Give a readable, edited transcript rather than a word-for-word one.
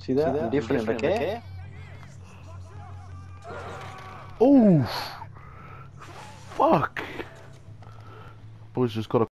See that? I'm different, okay? Oh, fuck! Boys just got a